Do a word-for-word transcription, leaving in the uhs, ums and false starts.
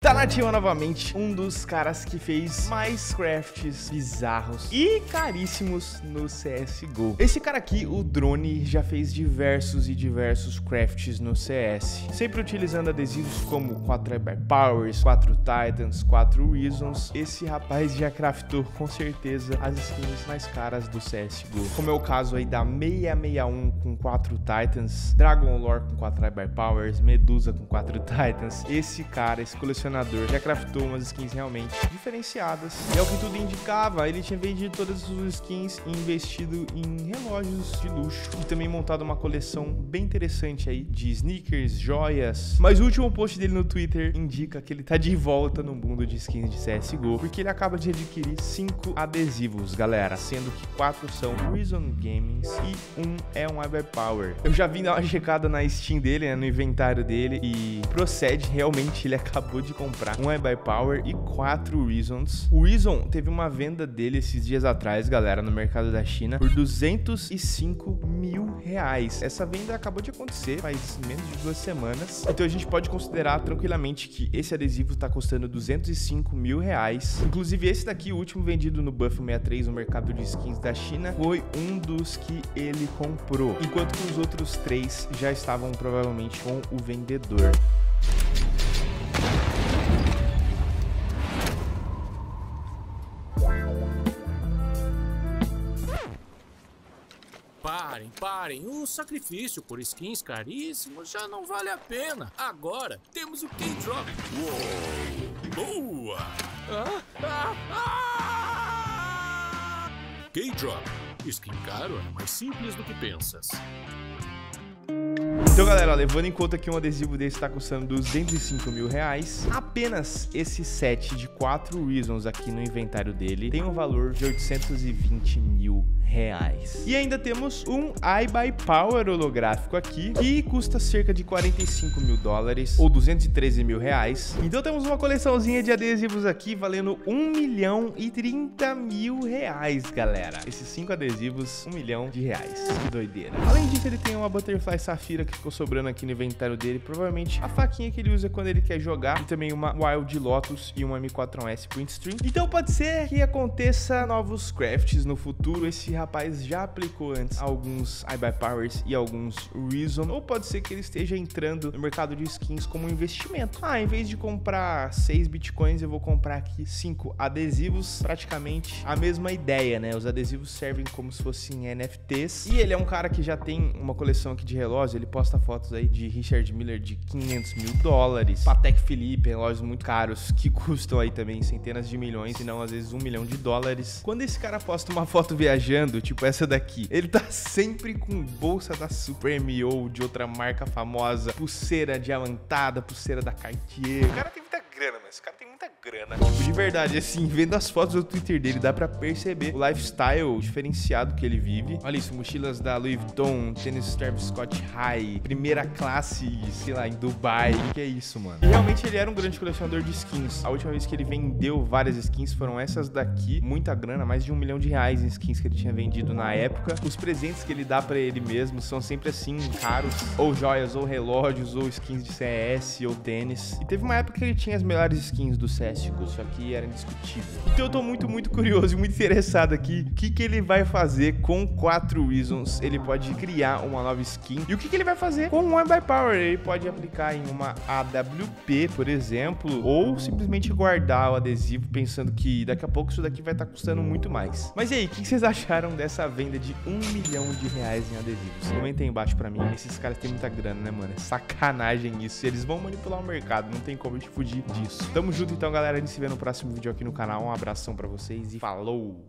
Tá na ativa novamente um dos caras que fez mais crafts bizarros e caríssimos no C S G O. Esse cara aqui, o Drone, já fez diversos e diversos crafts no C S, sempre utilizando adesivos como quatro Hyperpowers, quatro Titans, quatro Reasons. Esse rapaz já craftou com certeza as skins mais caras do C S G O, como é o caso aí da seiscentos e sessenta e um com quatro Titans, Dragon Lore com quatro Hyperpowers, Medusa com quatro Titans. Esse cara, esse colecionador, já craftou umas skins realmente diferenciadas. E é o que tudo indicava, ele tinha vendido todas as suas skins e investido em relógios de luxo. E também montado uma coleção bem interessante aí de sneakers, joias. Mas o último post dele no Twitter indica que ele tá de volta no mundo de skins de C S G O, porque ele acaba de adquirir cinco adesivos, galera, sendo que quatro são Reason Gaming e um é um Hyperpower. Eu já vim dar uma checada na Steam dele, né, no inventário dele, e procede, realmente ele acabou de comprar um Hyperpower e quatro Reasons. O Reason teve uma venda dele esses dias atrás, galera, no mercado da China, por duzentos e cinco mil reais. Essa venda acabou de acontecer faz menos de duas semanas, então a gente pode considerar tranquilamente que esse adesivo tá custando duzentos e cinco mil reais. Inclusive esse daqui, o último vendido no Buff sessenta e três no mercado de skins da China, foi um dos que ele comprou, enquanto que os outros três já estavam provavelmente com o vendedor. Parem, parem, o sacrifício por skins caríssimos já não vale a pena. Agora temos o K-Drop. Uou, boa! Ah, ah, ah! K-Drop, skin caro é mais simples do que pensas. Então, galera, levando em conta que um adesivo desse tá custando duzentos e cinco mil reais, apenas esse set de quatro Reasons aqui no inventário dele tem um valor de oitocentos e vinte mil reais. E ainda temos um iBuyPower holográfico aqui, que custa cerca de quarenta e cinco mil dólares, ou duzentos e treze mil reais. Então temos uma coleçãozinha de adesivos aqui valendo um milhão e trinta mil reais, galera. Esses cinco adesivos, um milhão de reais. Que doideira. Além disso, ele tem uma Butterfly Safira que ficou sobrando aqui no inventário dele, provavelmente a faquinha que ele usa quando ele quer jogar, e também uma Wild Lotus e uma M quatro S Print Stream. Então pode ser que aconteça novos crafts no futuro. Esse rapaz já aplicou antes alguns iBuyPowers e alguns Reason, ou pode ser que ele esteja entrando no mercado de skins como um investimento. Ah, em vez de comprar seis bitcoins, eu vou comprar aqui cinco adesivos. Praticamente a mesma ideia, né? Os adesivos servem como se fossem N F Ts. E ele é um cara que já tem uma coleção aqui de relógios. Ele posta fotos aí de Richard Miller de quinhentos mil dólares, Patek Philippe, relógios muito caros que custam aí também centenas de milhões, se não às vezes um milhão de dólares. Quando esse cara posta uma foto viajando, tipo essa daqui, ele tá sempre com bolsa da Supreme ou de outra marca famosa, pulseira diamantada, pulseira da Cartier. O cara tem muita grana, mas esse cara tem muita grana. Tipo, de verdade, assim, vendo as fotos do Twitter dele, dá pra perceber o lifestyle diferenciado que ele vive. Olha isso, mochilas da Louis Vuitton, tênis Travis Scott High, primeira classe, sei lá, em Dubai. O que é isso, mano? E realmente ele era um grande colecionador de skins. A última vez que ele vendeu várias skins foram essas daqui. Muita grana, mais de um milhão de reais em skins que ele tinha vendido na época. Os presentes que ele dá pra ele mesmo são sempre assim, caros. Ou joias, ou relógios, ou skins de C S, ou tênis. E teve uma época que ele tinha as melhores skins do C S G O, só que era indiscutível. Então eu tô muito, muito curioso e muito interessado aqui. O que que ele vai fazer com quatro Reasons? Ele pode criar uma nova skin. E o que que ele vai fazer com um iBuyPower? Ele pode aplicar em uma A W P, por exemplo, ou simplesmente guardar o adesivo pensando que daqui a pouco isso daqui vai estar custando muito mais. Mas e aí, o que que vocês acharam dessa venda de um milhão de reais em adesivos? Comentem aí embaixo pra mim. Esses caras têm muita grana, né, mano? É sacanagem isso. Eles vão manipular o mercado, não tem como a gente fugir disso. Tamo junto então, galera. A gente se vê no próximo vídeo aqui no canal. Um abração pra vocês e falou!